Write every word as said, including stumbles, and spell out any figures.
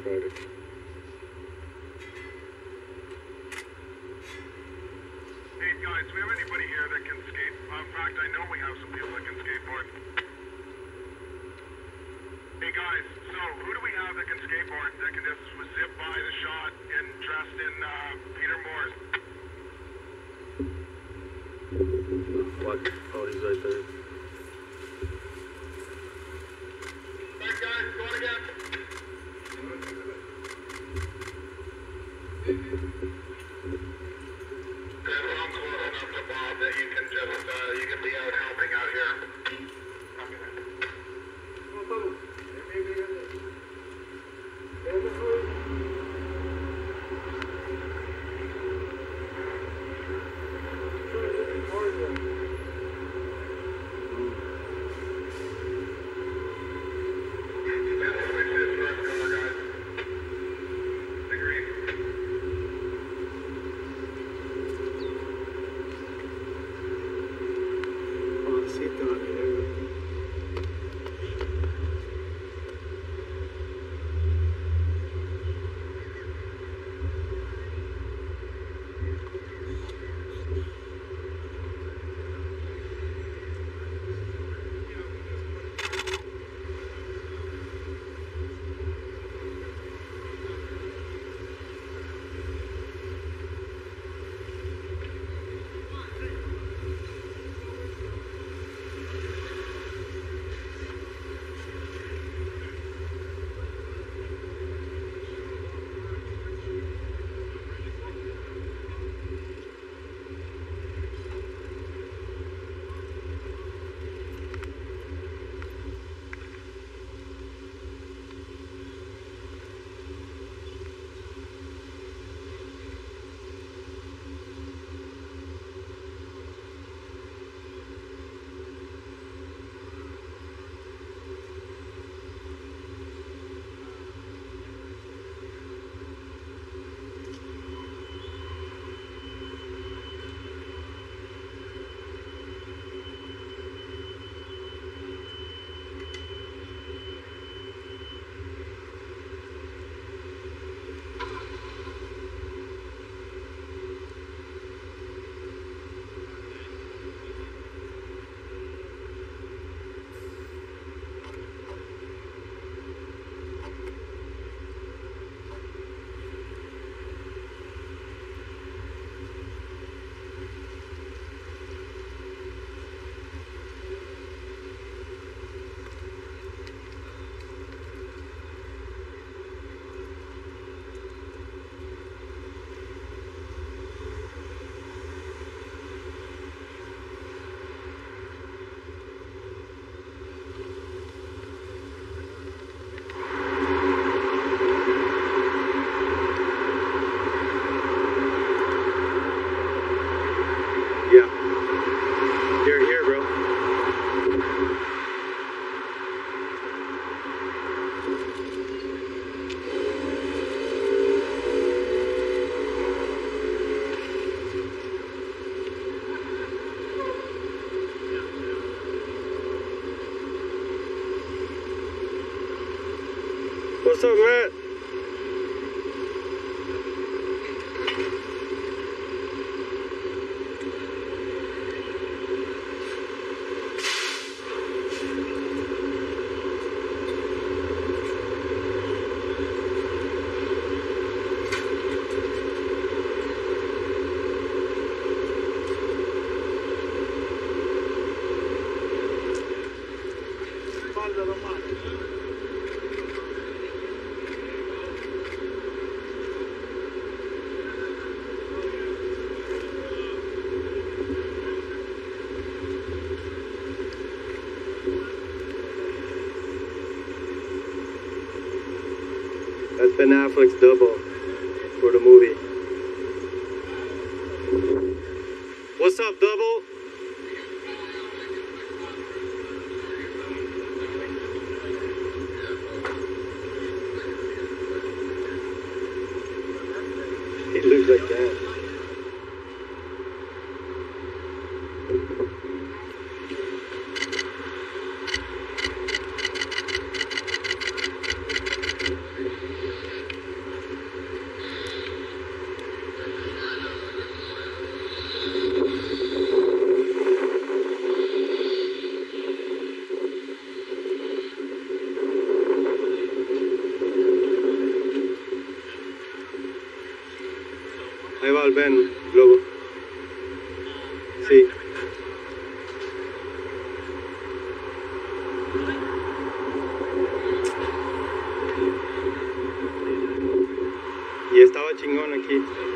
Carter. Hey guys, do we have anybody here that can skate? Uh, in fact, I know we have some people that can skateboard. Hey guys, so who do we have that can skateboard, that can just zip by the shot and dressed in uh, Peter Moore's? What? Oh, he's right there. Alright guys, going again. Yeah, well, I'm close enough to Bob that you can just, uh, you can be out helping out here. What's up, Matt? That's Ben Affleck's double for the movie. What's up, double? He looks like that. al Ben, Globo. Sí. Y estaba chingón aquí.